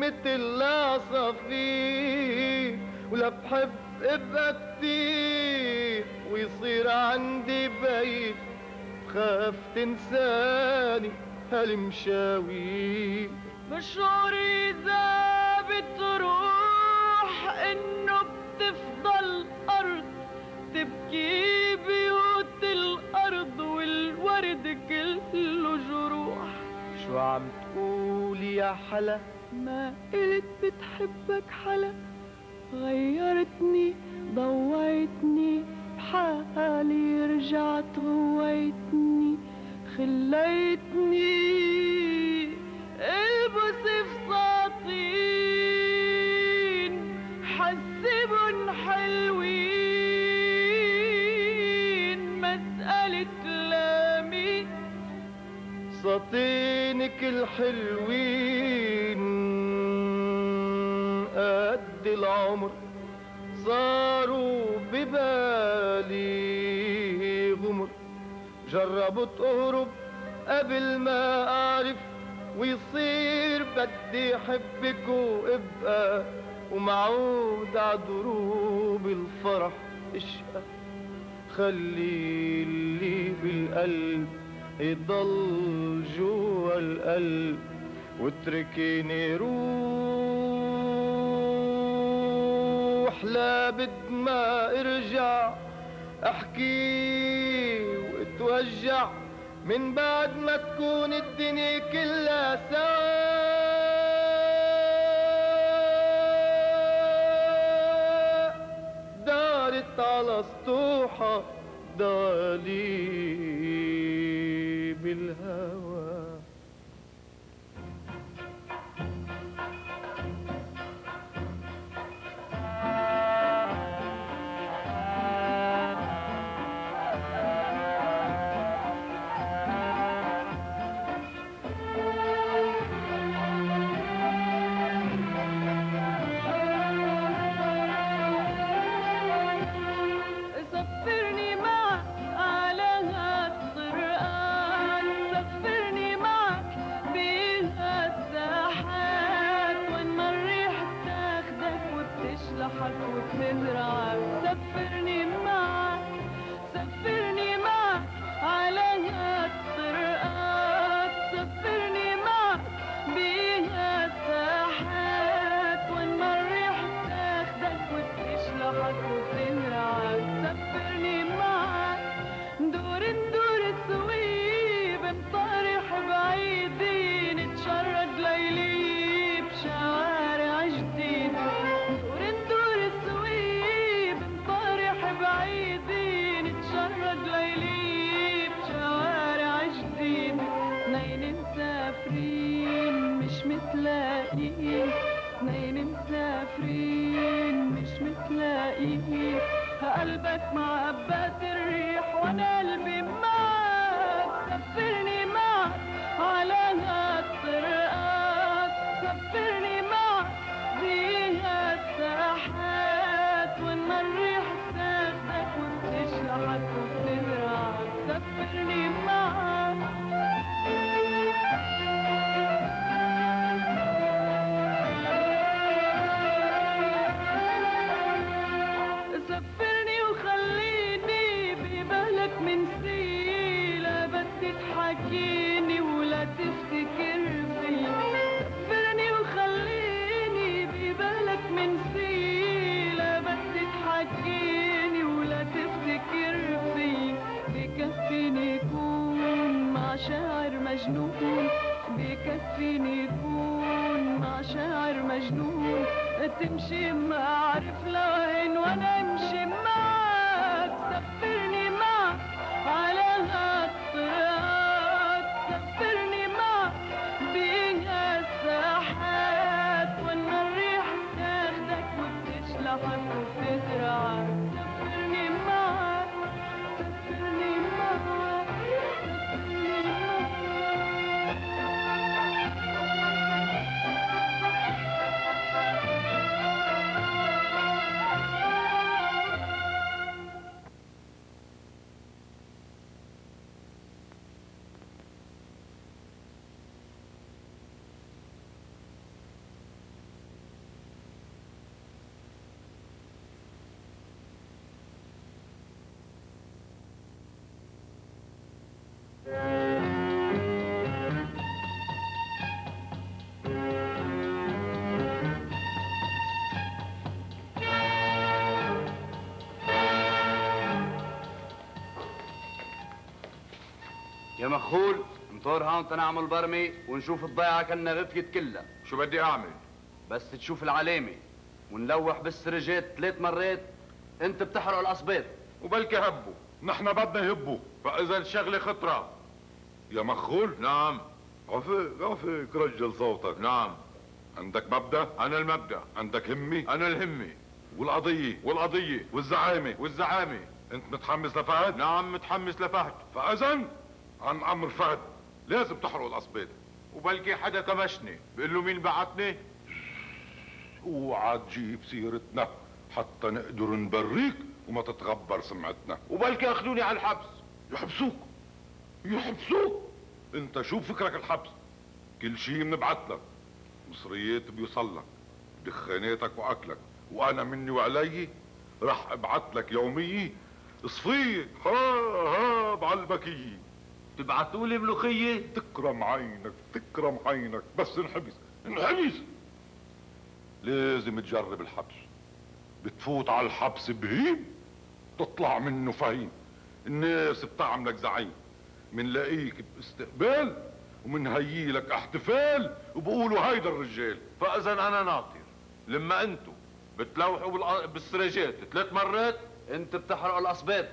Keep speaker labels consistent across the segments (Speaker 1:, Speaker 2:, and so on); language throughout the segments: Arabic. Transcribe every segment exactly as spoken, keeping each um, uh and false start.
Speaker 1: متل العصافير، ولا بحب ابقى كتير ويصير عندي بيت، بخاف تنساني هالمشاوير.
Speaker 2: بشعر إذا بتروح إنه بتفضل أرض تبكي بيوت الأرض والورد كله جروح.
Speaker 1: شو عم تقولي يا حلا؟
Speaker 2: ما قلت بتحبك حلا، غيرتني ضويتني بحالي رجعت غويتني خليتني البس فساتين حسبن حلوين مسألة لامي.
Speaker 1: ساطينك الحلوين قد العمر صاروا ببالي غمر، جربت اهرب قبل ما اعرف ويصير بدي احبك وابقى ومعود عدروب الفرح اشقى. خلي اللي بالقلب يضل جوا القلب واتركيني روح، لا بد ما ارجع احكي واتوجع من بعد ما تكون الدنيا كلها سوا. دارت على سطوحها دواليب الهوى.
Speaker 2: وتزرعك سفرني معك سفرني معك على هالطرقات، سفرني معك بيها الساحات وين ما الريح تاخدك وتشلحك وتزرعك. سفرني معك ندور ندور السويب مطارح بعيدين نتشرد ليلي بشوارع جديد. بعيدين نتشرد ليلي بشوارع جديد. اثنين مسافرين مش متلاقيين، اثنين مسافرين مش متلاقيين. قلبك مع هبات الريح وانا قلبي معك. سفرني معك على هالطرقات، سفرني معك بيها الساحات وين ما الريح تشلحك وتزرعك. سفرني معك سفرني وخليني ببالك من سيلة بس تحكيني ولا تفتكر فيا. سفرني وخليني ببالك من سيلة بس تحكيني ولا تفتكر فيا. بكفيني يكون مع شاعر مجنون، بكفيني يكون مع شاعر مجنون. تمشي ما اعرف لوين وانا امشي معك. سفرني معك على هالطرقات، سفرني معك بيها الساحات وين ما الريح تاخدك وبتشلحك وبتزرعك. سفرني معك سفرني معك سفرني معك.
Speaker 3: يا مخول انطر هون تنعمل برمي ونشوف الضيعة كنا غفيت كلها.
Speaker 4: شو بدي اعمل؟
Speaker 3: بس تشوف العلامة ونلوح بالسرجات ثلاث مرات انت بتحرق القصبيط.
Speaker 4: وبلكي هبوا، نحن بدنا يهبوا، فاذا الشغلة خطرة. يا مخول؟ نعم. عفيك عفيك رجل صوتك. نعم. عندك مبدأ؟ أنا المبدأ. عندك همة؟ أنا الهمة. والقضية؟ والقضية. والزعامة؟ والزعامة. أنت متحمس لفهد؟ نعم متحمس لفهد. فإذا عن أمر فهد لازم تحرق القصبيط. وبلكي حدا كمشني بقول له مين بعتني؟ اوعى تجيب سيرتنا حتى نقدر نبريك وما تتغبر سمعتنا. وبلكي اخذوني على الحبس. يحبسوك يحبسوك؟ انت شو فكرك الحبس؟ كل شيء بنبعت لك، مصريات بيوصل لك، دخاناتك واكلك، وانا مني وعلي رح ابعت لك يوميه صفيه ها ها بعلبكيه. تبعتوا لي ملوخيه؟ تكرم عينك تكرم عينك، بس انحبس انحبس. لازم تجرب الحبس، بتفوت على الحبس بهيم تطلع منه فهيم. الناس بتعملك زعيم، منلاقيك باستقبال ومنهيي لك احتفال وبقولوا هيدا الرجال. فاذا انا ناطر لما انتوا بتلوحوا بالسرجات ثلاث مرات
Speaker 3: انت بتحرق القصبيط.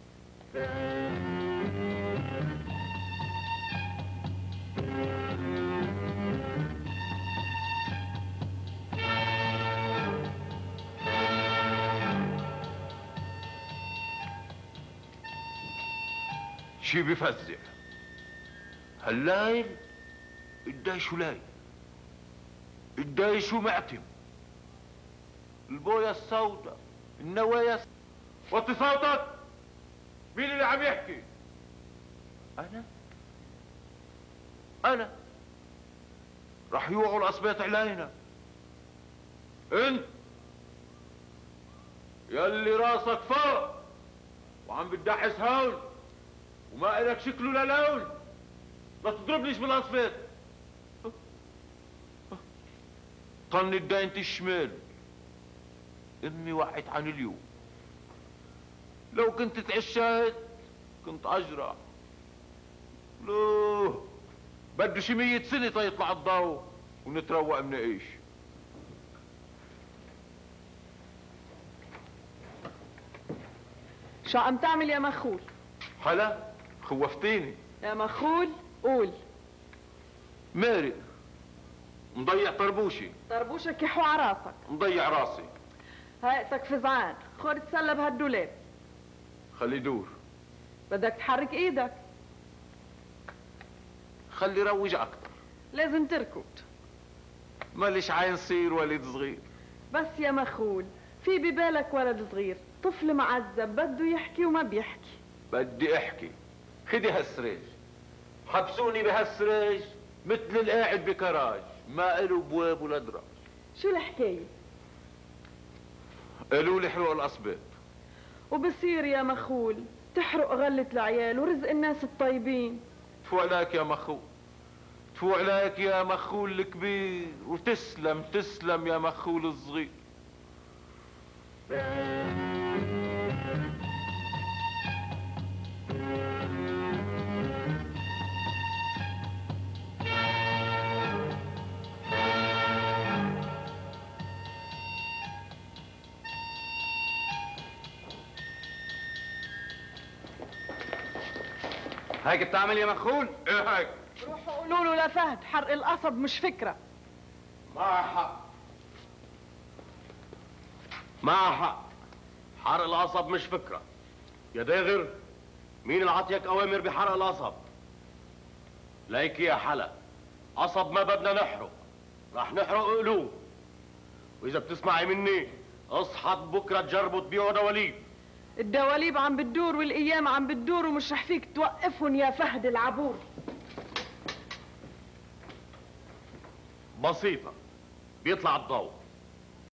Speaker 4: شي بفزع هالليل الدايش لايل، الدايش معتم، البويا السوداء، النوايا الس... وطي صوتك. مين اللي عم يحكي؟ انا انا رح يوعوا القصبيط علينا. انت يلي راسك فوق وعم بتدحس هون وما إلك شكل ولا لون، ما تضربنيش بالقصبيط. طن الداينة الشمال امي وقعت عن اليوم، لو كنت تعشيت كنت اجرح. لوه بده شي مية سنة تيطلع الضوء ونتروق منعيش.
Speaker 2: شو عم تعمل يا مخول؟
Speaker 4: حلا خوفتيني
Speaker 2: يا مخول قول.
Speaker 4: مارق مضيع طربوشي.
Speaker 2: طربوشك يحو على راسك.
Speaker 4: مضيع راسي.
Speaker 2: هيئتك فزعان، خد تسلى بهالدولاب.
Speaker 4: خلي يدور.
Speaker 2: بدك تحرك ايدك.
Speaker 4: خلي روج اكتر.
Speaker 2: لازم تركض.
Speaker 4: ماليش عين صير ولد صغير.
Speaker 2: بس يا مخول في ببالك ولد صغير، طفل معذب بده يحكي وما بيحكي.
Speaker 4: بدي احكي. خدي هالسريج، حبسوني بهالسريج مثل القاعد بكراج، ما إله بواب ولا دراج.
Speaker 2: شو الحكاية؟
Speaker 4: قالوا لي احرقوا القصبيط.
Speaker 2: وبصير يا مخول تحرق غلة العيال ورزق الناس الطيبين.
Speaker 4: تفو عليك يا مخول، تفو عليك يا مخول الكبير، وتسلم تسلم يا مخول الصغير.
Speaker 3: هيك بتعمل يا مخول؟
Speaker 4: ايه هيك؟
Speaker 2: روحوا قولوا له لفهد حرق القصب مش فكرة.
Speaker 4: معها حق، معها حق، حرق القصب مش فكرة. يا داغر مين اللي عطيك اوامر بحرق القصب؟ ليك يا حلا، قصب ما بدنا نحرق، رح نحرق قلوب. واذا بتسمعي مني اصحى بكره تجربوا تبيعوا دواليب.
Speaker 2: الدواليب عم بتدور والايام عم بتدور ومش رح فيك توقفهم يا فهد العبور.
Speaker 4: بسيطة، بيطلع الضوء